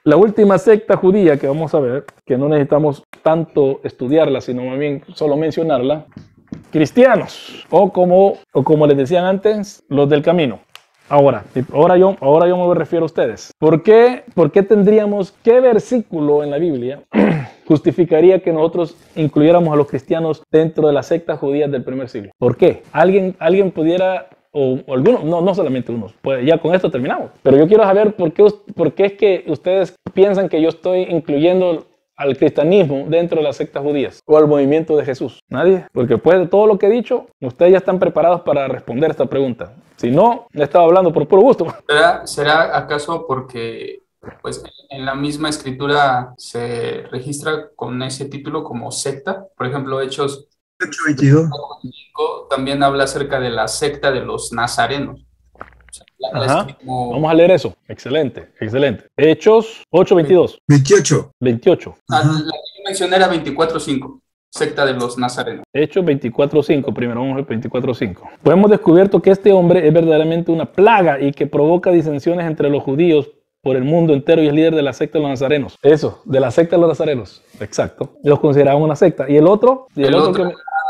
La última secta judía que vamos a ver, que no necesitamos tanto estudiarla, sino más bien solo mencionarla, cristianos, o como les decían antes, los del camino. Ahora yo me refiero a ustedes. ¿Por qué tendríamos, qué versículo en la Biblia justificaría que nosotros incluyéramos a los cristianos dentro de las sectas judías del primer siglo? ¿Por qué? ¿Alguien pudiera, o algunos, no solamente unos, pues ya con esto terminamos? Pero yo quiero saber por qué es que ustedes piensan que yo estoy incluyendo al cristianismo dentro de las sectas judías o al movimiento de Jesús. Nadie, porque después de todo lo que he dicho, ustedes ya están preparados para responder esta pregunta. Si no, le estaba hablando por puro gusto. ¿Será acaso porque pues en la misma escritura se registra con ese título como secta? Por ejemplo, Hechos 8:22. también habla acerca de la secta de los nazarenos. Ajá. Vamos a leer eso. Excelente. Hechos 8:22. 28. La que mencioné era 24:5. Secta de los nazarenos. Hechos 24:5. Primero vamos al 24:5. Pues hemos descubierto que este hombre es verdaderamente una plaga y que provoca disensiones entre los judíos por el mundo entero y es líder de la secta de los nazarenos. Eso, de la secta de los nazarenos. Exacto. Los consideraban una secta. ¿Y el otro? El otro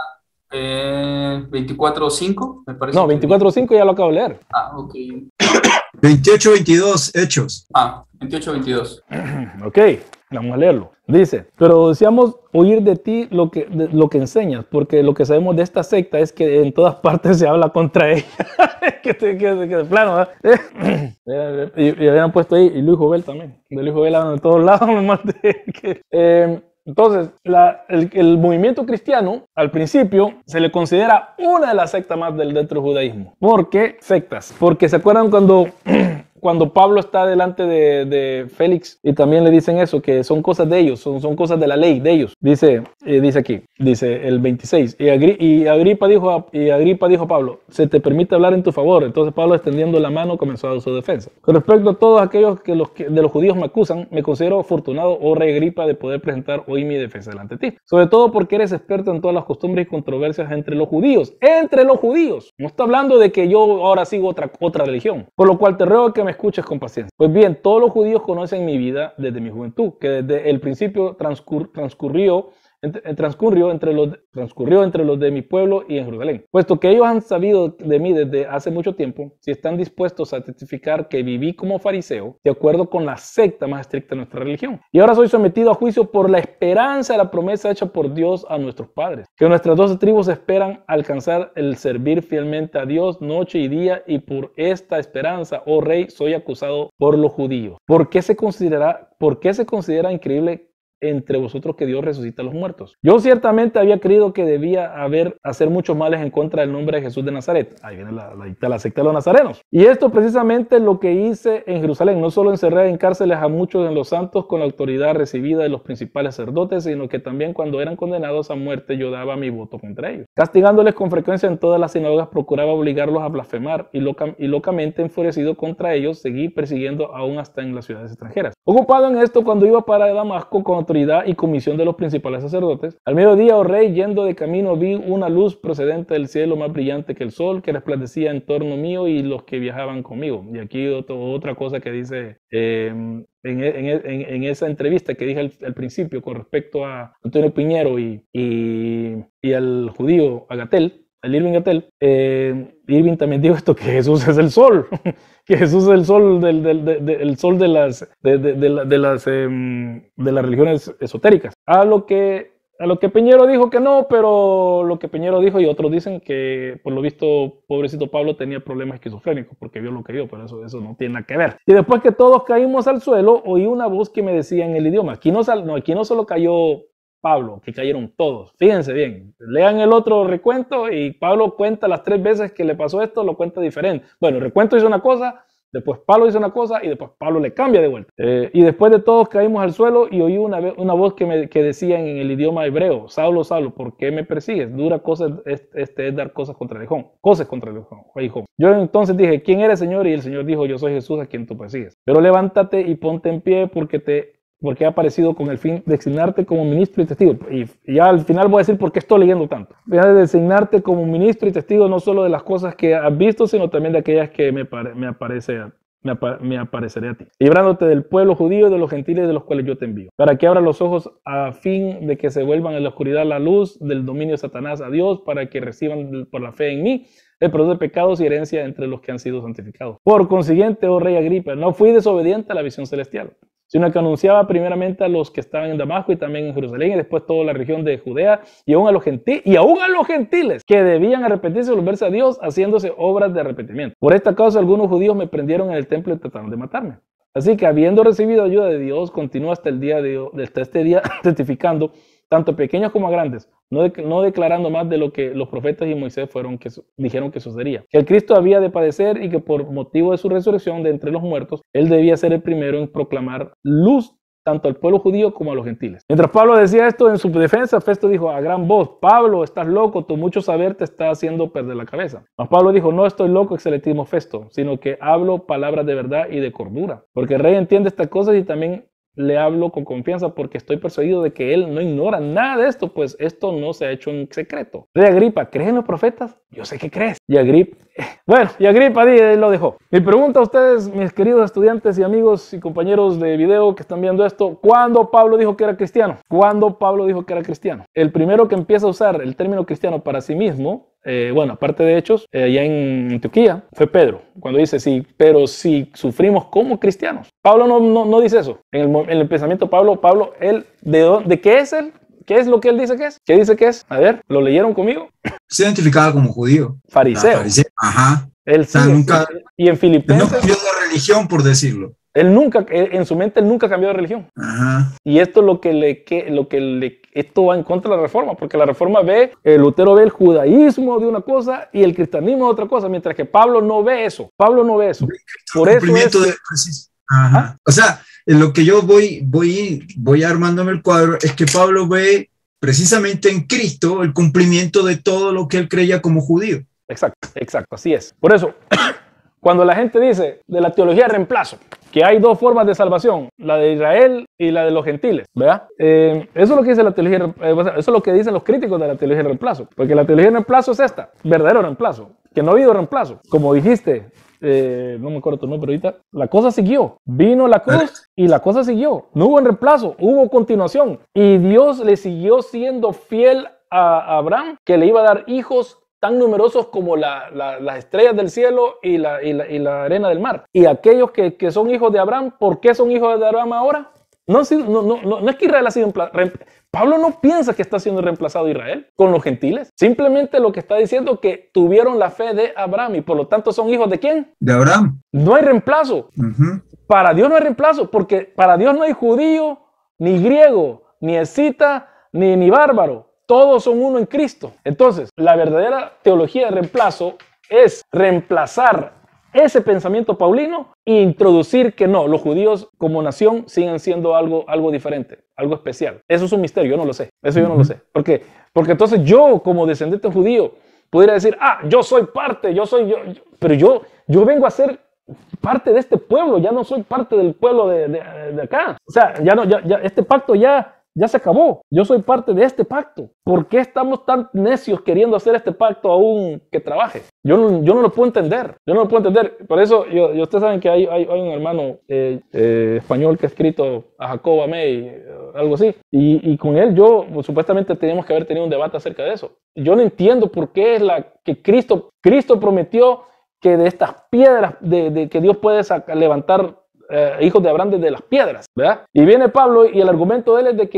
24:5, me parece. No, 24:5 ya lo acabo de leer. Ok. 28:22, Hechos. 28:22. Ok, vamos a leerlo. Dice, pero deseamos oír de ti lo que enseñas, porque lo que sabemos de esta secta es que en todas partes se habla contra ella. que de plano, ¿verdad? y habían puesto ahí, y Luis Jovel también. De Luis Jovel hablan de todos lados, me maté. Entonces, el movimiento cristiano, al principio, se le considera una de las sectas más dentro del judaísmo. ¿Por qué sectas? Porque se acuerdan cuando Pablo está delante de Félix y también le dicen eso, que son cosas de ellos, son cosas de la ley de ellos. Dice aquí, dice el 26, y Agripa dijo a Pablo, se te permite hablar en tu favor. Entonces Pablo, extendiendo la mano, comenzó a dar su defensa. Con respecto a todos aquellos que de los judíos me acusan, me considero afortunado, oh rey Agripa, de poder presentar hoy mi defensa delante de ti. Sobre todo porque eres experto en todas las costumbres y controversias entre los judíos. ¡Entre los judíos! No está hablando de que yo ahora sigo otra religión. Por lo cual te ruego que me escuches con paciencia. Pues bien, todos los judíos conocen mi vida desde mi juventud, que desde el principio transcurrió entre los de mi pueblo y en Jerusalén. Puesto que ellos han sabido de mí desde hace mucho tiempo, si están dispuestos a testificar que viví como fariseo, de acuerdo con la secta más estricta de nuestra religión. Y ahora soy sometido a juicio por la esperanza de la promesa hecha por Dios a nuestros padres, que nuestras 12 tribus esperan alcanzar el servir fielmente a Dios noche y día, y por esta esperanza, oh rey, soy acusado por los judíos. ¿Por qué se considera increíble entre vosotros que Dios resucita a los muertos? Yo ciertamente había creído que debía hacer muchos males en contra del nombre de Jesús de Nazaret. Ahí viene la secta de los nazarenos. Y esto precisamente es lo que hice en Jerusalén. No solo encerré en cárceles a muchos de los santos con la autoridad recibida de los principales sacerdotes, sino que también cuando eran condenados a muerte yo daba mi voto contra ellos. Castigándoles con frecuencia en todas las sinagogas, procuraba obligarlos a blasfemar y locamente enfurecido contra ellos, seguí persiguiendo aún hasta en las ciudades extranjeras. Ocupado en esto, cuando iba para Damasco con autoridad y comisión de los principales sacerdotes, al mediodía, oh rey, yendo de camino, vi una luz procedente del cielo más brillante que el sol, que resplandecía en torno mío y los que viajaban conmigo. Y aquí otra cosa que dice en esa entrevista que dije al principio con respecto a Antonio Piñero y al judío Agatel, el Irving Agatel, Irving también dijo esto, que Jesús es el sol, que Jesús es el sol el sol de las religiones esotéricas. A lo que Piñero dijo que no, pero lo que Piñero dijo y otros dicen que por lo visto pobrecito Pablo tenía problemas esquizofrénicos porque vio lo que vio, pero eso no tiene nada que ver. Y después que todos caímos al suelo, oí una voz que me decía en el idioma. Aquí no solo cayó Pablo, que cayeron todos. Fíjense bien, lean el otro recuento y Pablo cuenta las 3 veces que le pasó esto, lo cuenta diferente. Bueno, el recuento hizo una cosa, después Pablo hizo una cosa y después Pablo le cambia de vuelta. Y después de todos caímos al suelo y oí una voz que decía en el idioma hebreo: Saulo, Saulo, ¿por qué me persigues? Dura cosa es dar cosas contra el aguijón. Yo entonces dije: ¿quién eres, Señor? Y el Señor dijo: yo soy Jesús a quien tú persigues. Pero levántate y ponte en pie porque he aparecido con el fin de designarte como ministro y testigo. Y ya al final voy a decir por qué estoy leyendo tanto. Voy a designarte como ministro y testigo no solo de las cosas que has visto, sino también de aquellas que me aparece me apareceré a ti, librándote del pueblo judío y de los gentiles de los cuales yo te envío, para que abra los ojos a fin de que se vuelvan en la oscuridad la luz del dominio de Satanás a Dios, para que reciban por la fe en mí el perdón de pecados y herencia entre los que han sido santificados. Por consiguiente, oh rey Agripa, no fui desobediente a la visión celestial, sino que anunciaba primeramente a los que estaban en Damasco y también en Jerusalén y después toda la región de Judea y aún a los gentiles que debían arrepentirse y volverse a Dios haciéndose obras de arrepentimiento. Por esta causa algunos judíos me prendieron en el templo y trataron de matarme. Así que habiendo recibido ayuda de Dios, continúo hasta este día testificando, tanto a pequeños como a grandes, no declarando más de lo que los profetas y Moisés dijeron que sucedería. Que el Cristo había de padecer y que por motivo de su resurrección de entre los muertos, él debía ser el primero en proclamar luz tanto al pueblo judío como a los gentiles. Mientras Pablo decía esto en su defensa, Festo dijo a gran voz: Pablo, estás loco, tu mucho saber te está haciendo perder la cabeza. Mas Pablo dijo: no estoy loco, excelentísimo Festo, sino que hablo palabras de verdad y de cordura, porque el rey entiende estas cosas y también le hablo con confianza porque estoy persuadido de que él no ignora nada de esto, pues esto no se ha hecho en secreto. Rey Agripa, ¿crees en los profetas? Yo sé que crees. Y Agripa lo dejó. Mi pregunta a ustedes, mis queridos estudiantes y amigos y compañeros de video que están viendo esto: ¿cuándo Pablo dijo que era cristiano? ¿Cuándo Pablo dijo que era cristiano? El primero que empieza a usar el término cristiano para sí mismo, aparte de Hechos, allá en Antioquía, fue Pedro, cuando dice: sí, pero si sufrimos como cristianos. Pablo no dice eso. En el pensamiento Pablo, él, ¿de qué es él? ¿Qué es lo que él dice que es? ¿Qué dice que es? A ver, ¿lo leyeron conmigo? Se identificaba como judío. Fariseo. Fariseo. Ajá. Él sí. Y en Filipenses. No cambió de religión, por decirlo. En su mente, él nunca cambió de religión. Ajá. Y esto es esto va en contra de la reforma, porque la reforma Lutero ve el judaísmo de una cosa y el cristianismo de otra cosa, mientras que Pablo no ve eso. Por eso es. Ajá. O sea, en lo que yo voy armándome el cuadro es que Pablo ve precisamente en Cristo el cumplimiento de todo lo que él creía como judío. Exacto, así es. Por eso, cuando la gente dice de la teología de reemplazo, que hay dos formas de salvación, la de Israel y la de los gentiles, ¿verdad? Eso es lo que dice la teología, eso es lo que dicen los críticos de la teología de reemplazo, porque la teología de reemplazo es esta, verdadero reemplazo, que no ha habido reemplazo. Como dijiste, no me acuerdo tu nombre ahorita, la cosa siguió, vino la cruz y la cosa siguió, no hubo reemplazo, hubo continuación, y Dios le siguió siendo fiel a Abraham, que le iba a dar hijos tan numerosos como las estrellas del cielo y la arena del mar. Y aquellos que son hijos de Abraham, ¿por qué son hijos de Abraham ahora? No es que Israel ha sido Pablo no piensa que está siendo reemplazado Israel con los gentiles. Simplemente lo que está diciendo es que tuvieron la fe de Abraham y por lo tanto son hijos ¿de quién? De Abraham. No hay reemplazo. Para Dios no hay reemplazo, porque para Dios no hay judío, ni griego, ni escita, ni bárbaro. Todos son uno en Cristo. Entonces, la verdadera teología de reemplazo es reemplazar ese pensamiento paulino e introducir que no, los judíos como nación siguen siendo algo diferente, algo especial. Eso es un misterio, yo no lo sé. Eso yo no lo sé. ¿Por qué? Porque entonces yo, como descendiente judío, pudiera decir: yo soy parte, pero yo vengo a ser parte de este pueblo, ya no soy parte del pueblo de acá. O sea, ya este pacto ya se acabó. Yo soy parte de este pacto. ¿Por qué estamos tan necios queriendo hacer este pacto aún que trabaje? Yo no lo puedo entender. Por eso, ustedes saben que hay un hermano español que ha escrito a Jacob Amey, algo así. Y con él supuestamente teníamos que haber tenido un debate acerca de eso. Yo no entiendo por qué es que Cristo prometió que de estas piedras, de que Dios puede levantar hijos de Abraham desde las piedras, ¿verdad? Y viene Pablo y el argumento de él es de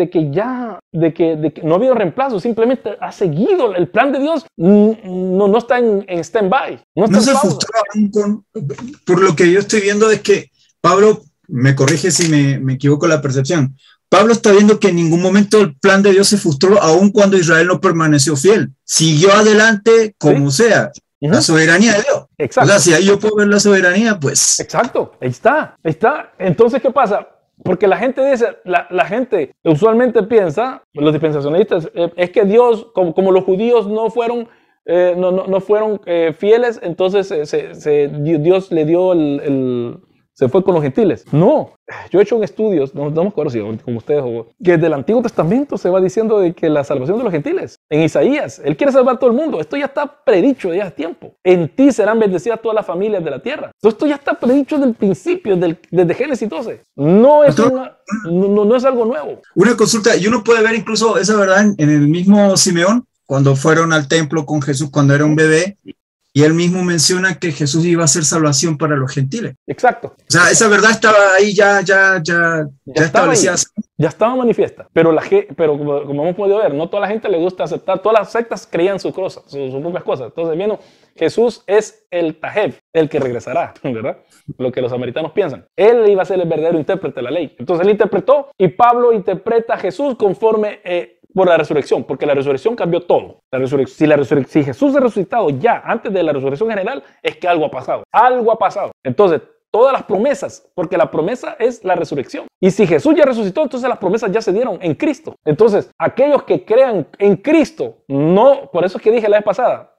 que no ha habido reemplazo, simplemente ha seguido el plan de Dios, no está en stand-by. No se frustró aún por lo que yo estoy viendo es que Pablo, me corrige si me equivoco en la percepción, Pablo está viendo que en ningún momento el plan de Dios se frustró, aun cuando Israel no permaneció fiel. Siguió adelante como sea. La soberanía de Dios. Exacto. O sea, si ahí yo puedo ver la soberanía, pues... Exacto, ahí está. Entonces, ¿qué pasa? Porque la gente dice, la gente usualmente piensa, los dispensacionalistas, es que Dios, como los judíos no fueron fieles, entonces Dios le dio se fue con los gentiles. No, yo he hecho estudios, no me acuerdo si como ustedes, que desde el Antiguo Testamento se va diciendo de que la salvación de los gentiles, en Isaías, Él quiere salvar a todo el mundo. Esto ya está predicho de hace tiempo. En ti serán bendecidas todas las familias de la tierra. Esto ya está predicho desde el principio, desde Génesis 12. No es, no es algo nuevo. Una consulta, y uno puede ver incluso esa verdad en el mismo Simeón, cuando fueron al templo con Jesús cuando era un bebé, y él mismo menciona que Jesús iba a hacer salvación para los gentiles. Exacto. O sea, esa verdad estaba ahí ya establecida. Ya estaba manifiesta, pero como hemos podido ver, no toda la gente le gusta aceptar, todas las sectas creían sus propias cosas. Entonces, bueno, Jesús es el Tajeb, el que regresará, ¿verdad? Lo que los samaritanos piensan. Él iba a ser el verdadero intérprete de la ley. Entonces él interpretó y Pablo interpreta a Jesús conforme por la resurrección, porque la resurrección cambió todo. Si Jesús ha resucitado ya antes de la resurrección general, es que algo ha pasado. Algo ha pasado. Entonces, todas las promesas, porque la promesa es la resurrección. Y si Jesús ya resucitó, entonces las promesas ya se dieron en Cristo. Entonces, aquellos que crean en Cristo, no, por eso es que dije la vez pasada,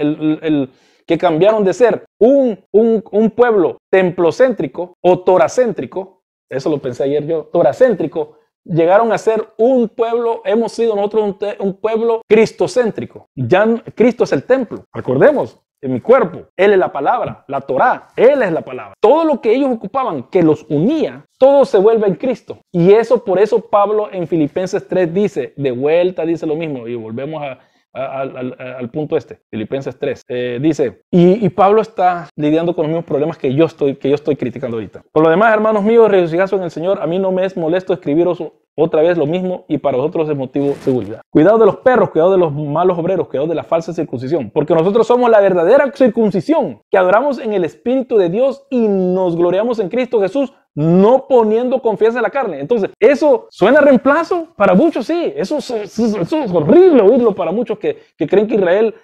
que cambiaron de ser un pueblo templocéntrico o toracéntrico, eso lo pensé ayer yo, toracéntrico, llegaron a ser un pueblo, hemos sido nosotros un pueblo cristocéntrico. Ya Cristo es el templo, recordemos. En mi cuerpo, Él es la palabra, la Torá, Él es la palabra. Todo lo que ellos ocupaban, que los unía, todo se vuelve en Cristo. Y por eso Pablo en Filipenses 3 dice, de vuelta dice lo mismo, y volvemos al punto Filipenses 3, dice, y Pablo está lidiando con los mismos problemas que yo estoy criticando ahorita. Por lo demás, hermanos míos, regocijaos en el Señor, a mí no me es molesto escribiros otra vez lo mismo y para vosotros es motivo de seguridad. Cuidado de los perros, cuidado de los malos obreros, cuidado de la falsa circuncisión, porque nosotros somos la verdadera circuncisión, que adoramos en el Espíritu de Dios y nos gloriamos en Cristo Jesús, no poniendo confianza en la carne. Entonces, eso suena a reemplazo para muchos, sí, eso es horrible oírlo para muchos que creen que Israel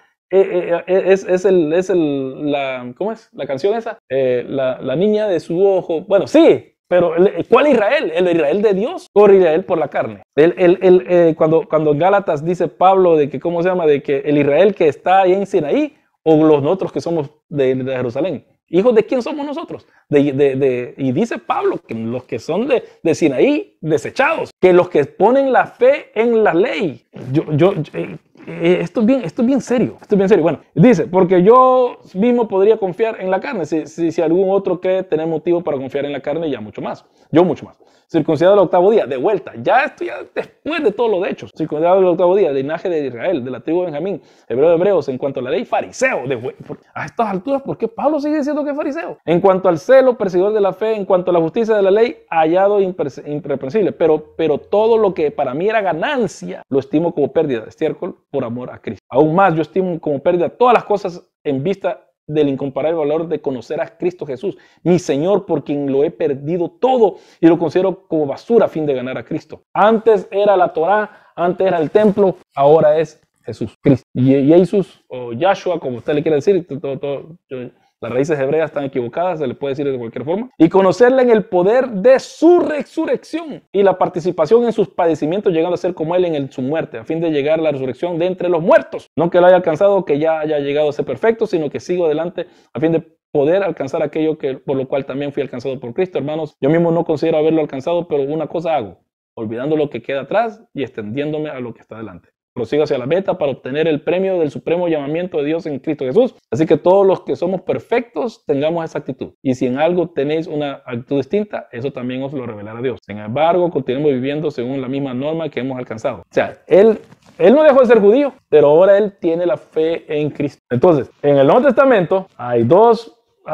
¿cómo es? La canción esa, la niña de su ojo, bueno, sí. Pero, ¿cuál Israel? ¿El Israel de Dios o el Israel por la carne? Cuando en Gálatas dice Pablo de que, ¿cómo se llama? De que el Israel que está ahí en Sinaí o nosotros que somos de Jerusalén. ¿Hijos de quién somos nosotros? Y dice Pablo que los que son de Sinaí, desechados, que los que ponen la fe en la ley. Esto es bien serio. Bueno, dice, porque yo mismo podría confiar en la carne. Si algún otro cree tener motivo para confiar en la carne, ya mucho más. Yo mucho más. Circuncidado el 8º día, de vuelta. Ya después de todo lo de hechos. Circuncidado el 8º día, linaje de Israel, de la tribu de Benjamín, hebreo de hebreos, en cuanto a la ley, fariseo. A estas alturas, ¿por qué Pablo sigue diciendo que es fariseo? En cuanto al celo, perseguidor de la fe, en cuanto a la justicia de la ley, hallado irreprensible. Pero todo lo que para mí era ganancia, lo estimo como pérdida de estiércol por amor a Cristo. Aún más, yo estimo como pérdida todas las cosas en vista del incomparable valor de conocer a Cristo Jesús, mi Señor, por quien lo he perdido todo y lo considero como basura a fin de ganar a Cristo. Antes era la Torá, antes era el templo, ahora es Jesús, Cristo. Y Jesús, o Yahshua, como usted le quiere decir, las raíces hebreas están equivocadas, se le puede decir de cualquier forma. Y conocerle en el poder de su resurrección y la participación en sus padecimientos, llegando a ser como él en su muerte, a fin de llegar a la resurrección de entre los muertos. No que lo haya alcanzado, que ya haya llegado a ser perfecto, sino que sigo adelante a fin de poder alcanzar aquello por lo cual también fui alcanzado por Cristo. Hermanos, yo mismo no considero haberlo alcanzado, pero una cosa hago, olvidando lo que queda atrás y extendiéndome a lo que está adelante. Prosigo hacia la meta para obtener el premio del supremo llamamiento de Dios en Cristo Jesús. Así que todos los que somos perfectos tengamos esa actitud. Y si en algo tenéis una actitud distinta, eso también os lo revelará Dios. Sin embargo, continuemos viviendo según la misma norma que hemos alcanzado. O sea, él no dejó de ser judío, pero ahora él tiene la fe en Cristo. Entonces, en el Nuevo Testamento hay dos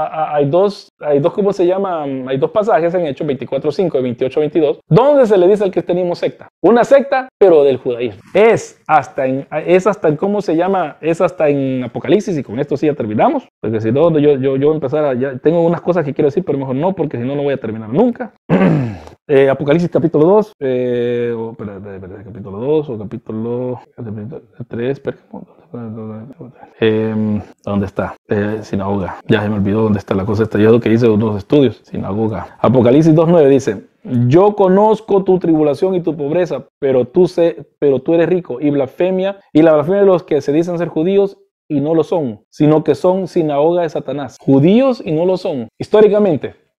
¿cómo se llama? Hay dos pasajes en Hechos 24:5 y 28:22, donde se le dice al cristianismo secta. Una secta, pero del judaísmo. Es hasta en ¿cómo se llama? Es hasta en Apocalipsis, y con esto sí ya terminamos, porque si no, yo voy a empezar ya tengo unas cosas que quiero decir, pero mejor no, porque si no, no voy a terminar nunca. Apocalipsis capítulo 2, capítulo 2 o capítulo 3, ¿dónde está? Sinagoga, ya se me olvidó dónde está la cosa esta, yo lo que hice unos estudios, sinagoga. Apocalipsis 2:9 dice, yo conozco tu tribulación y tu pobreza, pero tú eres rico, y la blasfemia de los que se dicen ser judíos y no lo son, sino que son sinagoga de Satanás. Judíos y no lo son. Históricamente,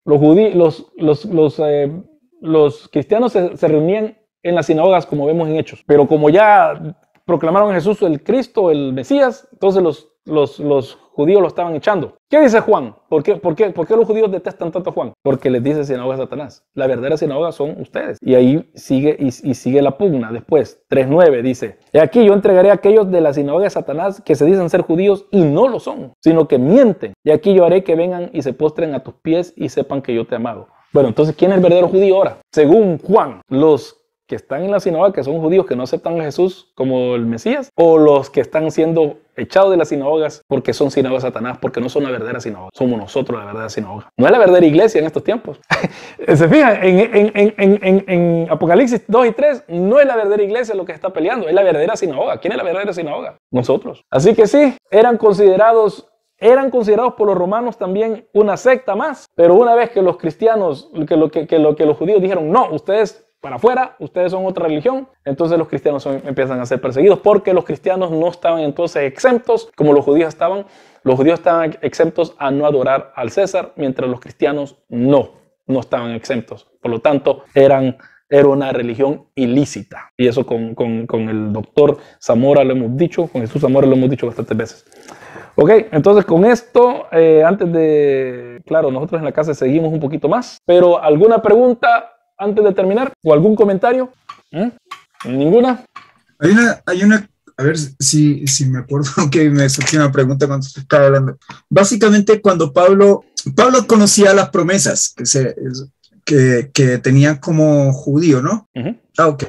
los cristianos se reunían en las sinagogas, como vemos en Hechos. Pero como ya proclamaron a Jesús el Cristo, el Mesías, entonces los judíos lo estaban echando. ¿Qué dice Juan? ¿Por qué los judíos detestan tanto a Juan? Porque les dice sinagoga de Satanás. La verdadera sinagoga son ustedes. Y ahí sigue la pugna. Después, 3:9 dice: y aquí yo entregaré a aquellos de la sinagoga de Satanás que se dicen ser judíos y no lo son, sino que mienten. Y aquí yo haré que vengan y se postren a tus pies y sepan que yo te he amado. Bueno, entonces, ¿quién es el verdadero judío ahora? Según Juan, los que están en la sinagoga, que son judíos que no aceptan a Jesús como el Mesías, o los que están siendo echados de las sinagogas porque son sinagogas de Satanás, porque no son la verdadera sinagoga. Somos nosotros la verdadera sinagoga. No es la verdadera iglesia en estos tiempos. Se fijan, en Apocalipsis 2 y 3, no es la verdadera iglesia lo que está peleando, es la verdadera sinagoga. ¿Quién es la verdadera sinagoga? Nosotros. Así que sí, eran considerados por los romanos también una secta más, pero una vez que los cristianos, que los judíos dijeron, no, ustedes para afuera, ustedes son otra religión, entonces los cristianos empiezan a ser perseguidos, porque los cristianos no estaban entonces exentos como los judíos estaban. Los judíos estaban exentos a no adorar al César, mientras los cristianos no estaban exentos. Por lo tanto, era una religión ilícita. Y eso con el doctor Zamora lo hemos dicho, con Jesús Zamora lo hemos dicho bastantes veces. Ok, entonces con esto, claro, nosotros en la casa seguimos un poquito más, pero ¿alguna pregunta antes de terminar? ¿O algún comentario? ¿Ninguna? Hay una, a ver si me acuerdo que me surgió una pregunta cuando se estaba hablando. Básicamente, cuando Pablo conocía las promesas que tenía como judío, ¿no? Ok.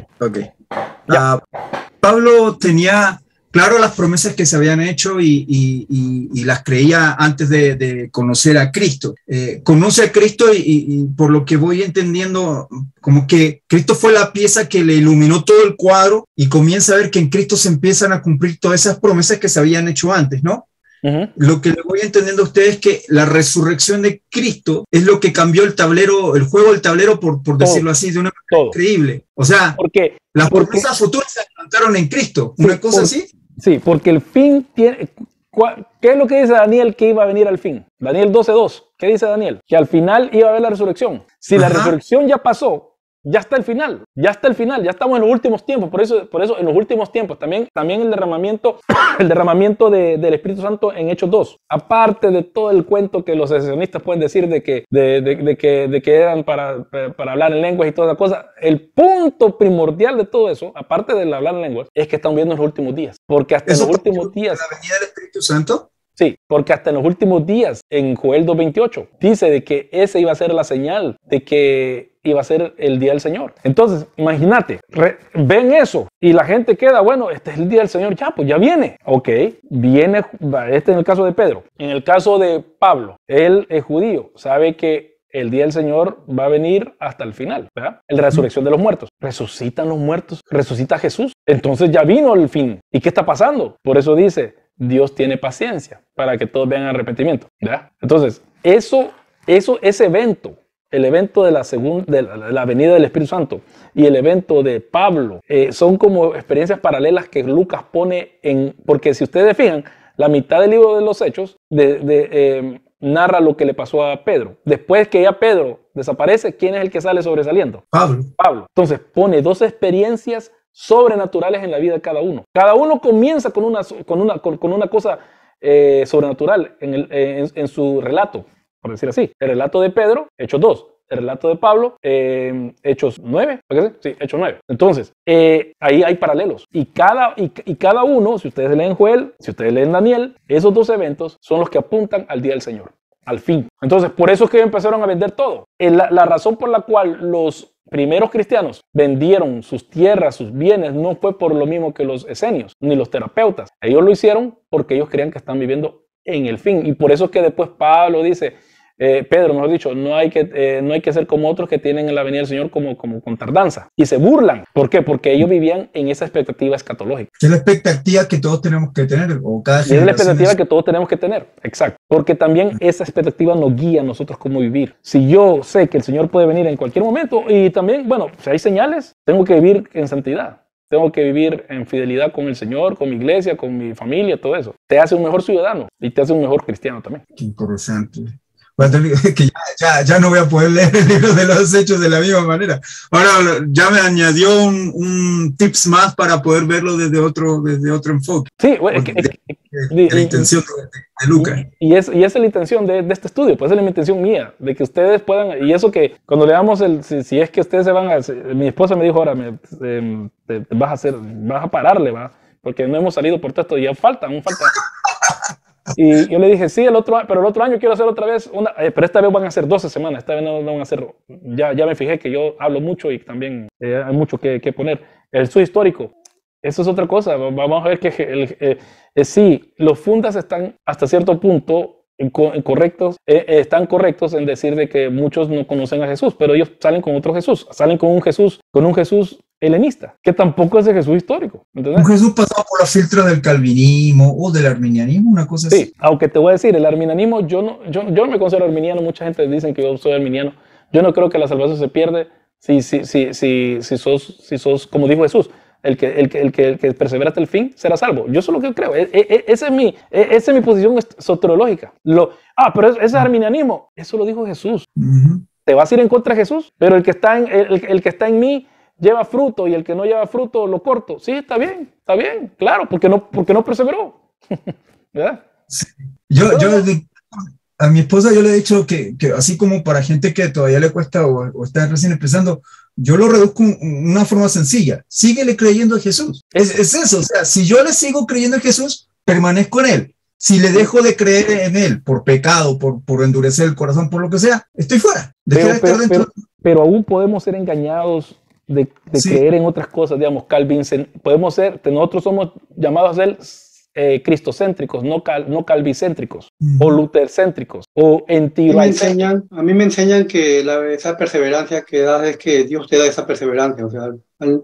Pablo tenía claro las promesas que se habían hecho y las creía antes de conocer a Cristo. Conoce a Cristo y por lo que voy entendiendo, como que Cristo fue la pieza que le iluminó todo el cuadro y comienza a ver que en Cristo se empiezan a cumplir todas esas promesas que se habían hecho antes, ¿no? Lo que le voy entendiendo a ustedes es que la resurrección de Cristo es lo que cambió el juego del tablero, por decirlo así, de una manera increíble. O sea, las promesas futuras se adelantaron en Cristo, una cosa así. Sí, porque el fin tiene... ¿Qué es lo que dice Daniel que iba a venir al fin? Daniel 12:2. ¿Qué dice Daniel? Que al final iba a haber la resurrección. Si la resurrección ya pasó, ya está el final, ya estamos en los últimos tiempos. Por eso en los últimos tiempos también el derramamiento del Espíritu Santo en Hechos 2. Aparte de todo el cuento que los secesionistas pueden decir de que eran para hablar en lenguas y toda la cosa, el punto primordial de todo eso, aparte del hablar en lenguas, es que estamos viendo en los últimos días. Porque hasta en los últimos días... ¿La venida del Espíritu Santo? Sí, porque hasta en los últimos días, en Joel 2:28, dice de que ese iba a ser la señal de que iba a ser el día del Señor. Entonces, imagínate, ven eso y la gente queda, bueno, este es el día del Señor, pues ya viene. Ok, viene, este en el caso de Pedro. En el caso de Pablo, él es judío, sabe que el día del Señor va a venir hasta el final, ¿verdad? La resurrección de los muertos. Resucitan los muertos, resucita Jesús. Entonces ya vino el fin. ¿Y qué está pasando? Por eso dice, Dios tiene paciencia para que todos vean arrepentimiento, ¿verdad? Entonces, ese evento, el evento de la venida del Espíritu Santo y el evento de Pablo, son como experiencias paralelas que Lucas pone porque si ustedes fijan, la mitad del libro de los Hechos narra lo que le pasó a Pedro. Después que ya Pedro desaparece, ¿quién es el que sale sobresaliendo? Pablo. Entonces pone dos experiencias sobrenaturales en la vida de cada uno. Cada uno comienza con una cosa sobrenatural en su relato, por decir así. El relato de Pedro, Hechos 2. El relato de Pablo, Hechos 9. Sí, Hechos 9. Entonces, ahí hay paralelos. Y cada uno, si ustedes leen Joel, si ustedes leen Daniel, esos dos eventos son los que apuntan al día del Señor, al fin. Entonces, por eso es que empezaron a vender todo. La razón por la cual los primeros cristianos vendieron sus tierras, sus bienes, no fue por lo mismo que los esenios, ni los terapeutas. Ellos lo hicieron porque ellos creían que están viviendo en el fin. Y por eso es que después Pablo dice, Pedro, mejor dicho, no hay que ser como otros que tienen en la venida del Señor como con tardanza. Y se burlan. ¿Por qué? Porque ellos vivían en esa expectativa escatológica. Es la expectativa que todos tenemos que tener. O cada es la expectativa que todos tenemos que tener. Exacto. Porque también esa expectativa nos guía a nosotros cómo vivir. Si yo sé que el Señor puede venir en cualquier momento y también, bueno, si hay señales, tengo que vivir en santidad. Tengo que vivir en fidelidad con el Señor, con mi iglesia, con mi familia, todo eso. Te hace un mejor ciudadano y te hace un mejor cristiano también. Qué interesante. Que ya no voy a poder leer el libro de los Hechos de la misma manera. Ahora ya me añadió un tips más para poder verlo desde otro enfoque. Sí, bueno, de la intención de Lucas. Y esa es la intención de este estudio, pues esa es la intención mía, de que ustedes puedan, y eso que cuando le damos si es que ustedes se van mi esposa me dijo, ahora vas a pararle, ¿va? Porque no hemos salido por todo esto, ya falta. Y yo le dije, sí, pero el otro año quiero hacer otra vez pero esta vez van a ser 12 semanas, esta vez no van a ser, ya me fijé que yo hablo mucho y también hay mucho que poner. El estudio histórico, eso es otra cosa, vamos a ver que sí, los fundas están hasta cierto punto están correctos en decir de que muchos no conocen a Jesús, pero ellos salen con otro Jesús, salen con un Jesús helenista, que tampoco es el Jesús histórico. ¿Entendés? Un Jesús pasado por los filtros del calvinismo o del arminianismo, una cosa así. Sí, aunque te voy a decir, el arminianismo, yo no me considero arminiano, mucha gente dice que yo soy arminiano. Yo no creo que la salvación se pierde si sos, como dijo Jesús, el que persevera hasta el fin será salvo. Yo eso es lo que creo. Esa es mi posición soteriológica. Pero ese es arminianismo. Eso lo dijo Jesús. Uh-huh. Te vas a ir en contra de Jesús, pero el que está en mí lleva fruto y el que no lleva fruto lo corto. Sí, está bien, claro, porque no perseveró. ¿Verdad? Sí. A mi esposa yo le he dicho que así como para gente que todavía le cuesta o está recién empezando, yo lo reduzco en una forma sencilla. Síguele creyendo a Jesús. Es eso, o sea, si yo le sigo creyendo a Jesús, permanezco en él. Si le dejo de creer en él por pecado, por endurecer el corazón, por lo que sea, estoy fuera. Pero aún podemos ser engañados de sí, creer en otras cosas, digamos, nosotros somos llamados a ser cristocéntricos, no calvicéntricos, o lutercéntricos, o a mí me enseñan que esa perseverancia que das es que Dios te da esa perseverancia, o sea,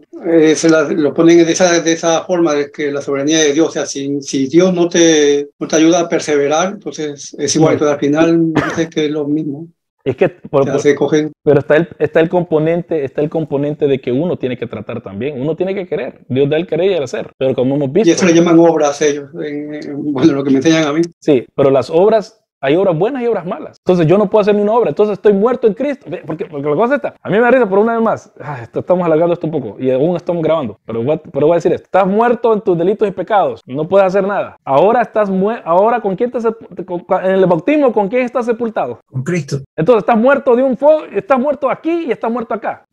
lo ponen de esa forma, de que la soberanía de Dios, o sea, si Dios no te ayuda a perseverar, entonces es igual, pero al final dice que es lo mismo. Es que, pero está el componente de que uno tiene que tratar también, uno tiene que querer, Dios da el querer y el hacer, pero como hemos visto... Y eso le llaman obras ellos, bueno, lo que me enseñan a mí. Sí, pero las obras, hay obras buenas y obras malas, entonces yo no puedo hacer ni una obra, entonces estoy muerto en Cristo, porque la cosa está, a mí me da risa por una vez más, estamos alargando esto un poco y aún estamos grabando, pero voy a decir esto, estás muerto en tus delitos y pecados, no puedes hacer nada, ahora ¿con quién en el bautismo con quién estás sepultado? Con Cristo. Entonces estás muerto de un fuego, estás muerto aquí y estás muerto acá.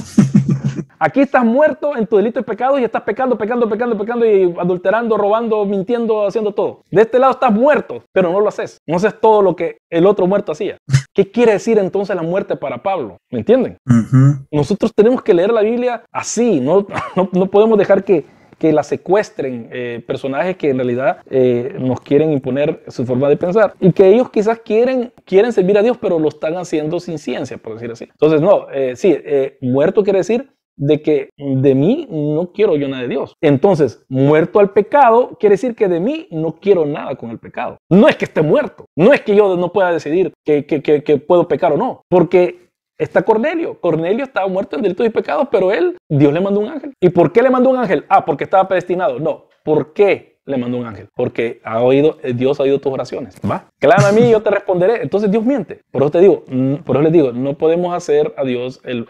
Aquí estás muerto en tu delito y pecado y estás pecando y adulterando, robando, mintiendo, haciendo todo. De este lado estás muerto, pero no lo haces. No haces todo lo que el otro muerto hacía. ¿Qué quiere decir entonces la muerte para Pablo? ¿Me entienden? Uh-huh. Nosotros tenemos que leer la Biblia así. No podemos dejar que la secuestren personajes que en realidad nos quieren imponer su forma de pensar y que ellos quizás quieren servir a Dios, pero lo están haciendo sin ciencia, por decir así. Entonces, muerto quiere decir de que de mí no quiero yo nada de Dios. Entonces, muerto al pecado quiere decir que de mí no quiero nada con el pecado. No es que esté muerto, no es que yo no pueda decidir que puedo pecar o no, porque está Cornelio. Cornelio estaba muerto en delitos y pecados, pero Dios le mandó un ángel. ¿Y por qué le mandó un ángel? Porque estaba predestinado. No, ¿por qué le mandó un ángel? Porque Dios ha oído tus oraciones. ¿Va? Clama a mí y yo te responderé. Entonces Dios miente. Por eso les digo, no podemos hacer a Dios el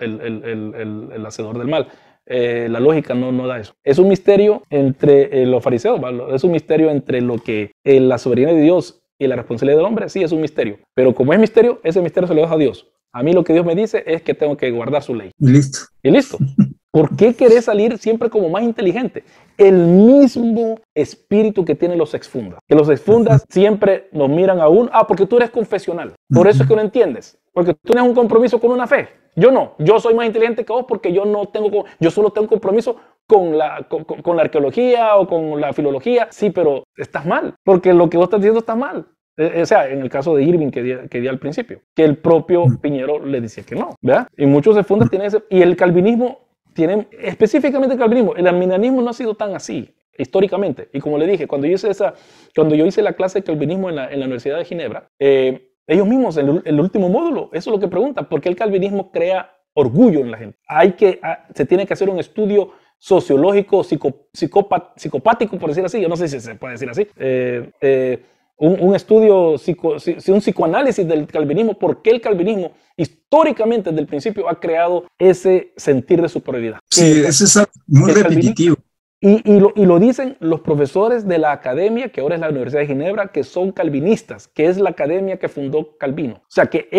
hacedor del mal. La lógica no da eso. Es un misterio entre los fariseos, ¿vale? Es un misterio entre lo que la soberanía de Dios y la responsabilidad del hombre. Sí, es un misterio. Pero como es misterio, ese misterio se lo deja a Dios. A mí lo que Dios me dice es que tengo que guardar su ley. Y listo. Y listo. ¿Por qué querés salir siempre como más inteligente? El mismo espíritu que tienen los exfundas. Que los exfundas siempre nos miran a uno. Porque tú eres confesional. Por eso es que no entiendes. Porque tú tienes un compromiso con una fe. Yo no. Yo soy más inteligente que vos porque yo solo tengo compromiso con la arqueología o con la filología. Sí, pero estás mal. Porque lo que vos estás diciendo está mal. O sea, en el caso de Irving que di al principio, que el propio Piñero le decía que no, ¿verdad? Y muchos de fundas tienen ese, y el calvinismo tiene, específicamente el calvinismo, el arminianismo no ha sido tan así, históricamente. Y como le dije, cuando yo hice la clase de calvinismo en la Universidad de Ginebra, ellos mismos, en el último módulo, eso es lo que preguntan, ¿por qué el calvinismo crea orgullo en la gente? Se tiene que hacer un estudio sociológico, psicopático, por decir así, yo no sé si se puede decir así, un estudio, un psicoanálisis del calvinismo, por qué el calvinismo históricamente desde el principio ha creado ese sentir de superioridad. Sí, eso es muy repetitivo. Y lo dicen los profesores de la academia, que ahora es la Universidad de Ginebra, que son calvinistas, que es la academia que fundó Calvino. O sea, que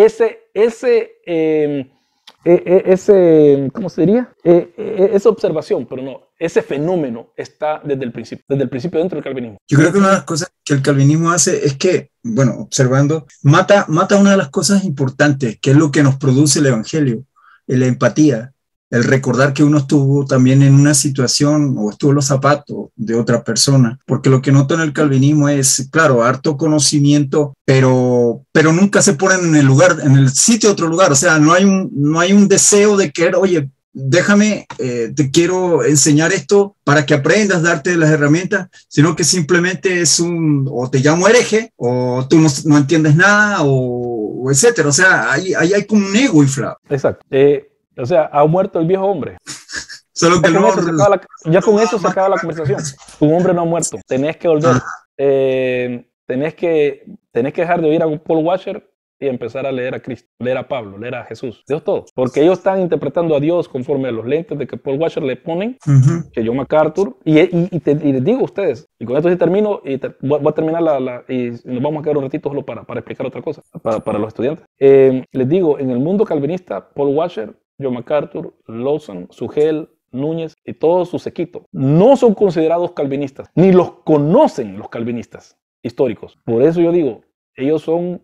¿cómo se diría? Esa observación, pero no, ese fenómeno está desde el principio dentro del calvinismo. Yo creo que una de las cosas que el calvinismo hace es que, bueno, observando, mata una de las cosas importantes, que es lo que nos produce el evangelio, la empatía. El recordar que uno estuvo también en una situación o estuvo en los zapatos de otra persona, porque lo que noto en el calvinismo es, claro, harto conocimiento, pero nunca se ponen en el lugar, en el sitio de otro lugar, o sea, no hay un deseo de querer, oye, déjame, te quiero enseñar esto para que aprendas, darte las herramientas, sino que simplemente es o te llamo hereje, o tú no entiendes nada, o etcétera, o sea, ahí hay como un ego inflado. Exacto. O sea, ha muerto el viejo hombre. Solo que ya con eso se acaba la conversación. Un hombre no ha muerto. Tenés que volver. Tenés que dejar de oír a Paul Washer y empezar a leer a Cristo, leer a Pablo, leer a Jesús. Dios todo. Porque ellos están interpretando a Dios conforme a los lentes de que Paul Washer le ponen, que John MacArthur. Y les digo a ustedes, y con esto sí termino, voy a terminar y nos vamos a quedar un ratito solo para explicar otra cosa, para los estudiantes. Les digo, en el mundo calvinista, Paul Washer, John MacArthur, Lawson, Sugel, Núñez y todo su séquito no son considerados calvinistas, ni los conocen los calvinistas históricos. Por eso yo digo, ellos son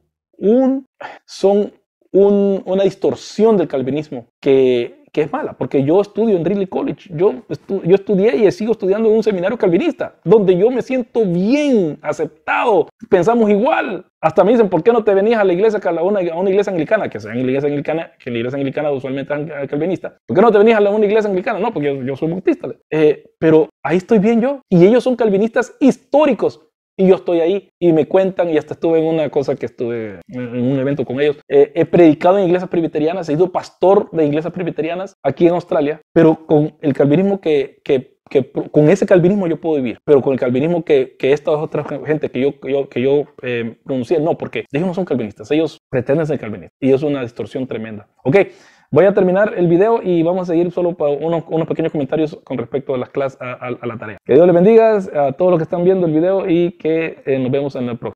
una distorsión del calvinismo que es mala, porque yo estudio en Ridley College, yo estudié y sigo estudiando en un seminario calvinista, donde yo me siento bien aceptado, pensamos igual. Hasta me dicen, ¿por qué no te venías a la iglesia, a una iglesia anglicana? Que sea en la iglesia anglicana usualmente es calvinista. ¿Por qué no te venías a una iglesia anglicana? No, porque yo soy bautista. Pero ahí estoy bien yo. Y ellos son calvinistas históricos. Y yo estoy ahí y me cuentan, y hasta estuve en una cosa que estuve en un evento con ellos. He predicado en iglesias presbiterianas, he sido pastor de iglesias presbiterianas aquí en Australia, pero con el calvinismo con ese calvinismo yo puedo vivir, pero con el calvinismo que esta otra gente que yo pronuncié, no, porque ellos no son calvinistas, ellos pretenden ser calvinistas y es una distorsión tremenda. Ok, voy a terminar el video y vamos a seguir solo para unos pequeños comentarios con respecto a las clases, a la tarea. Que Dios les bendiga a todos los que están viendo el video y que nos vemos en el próximo.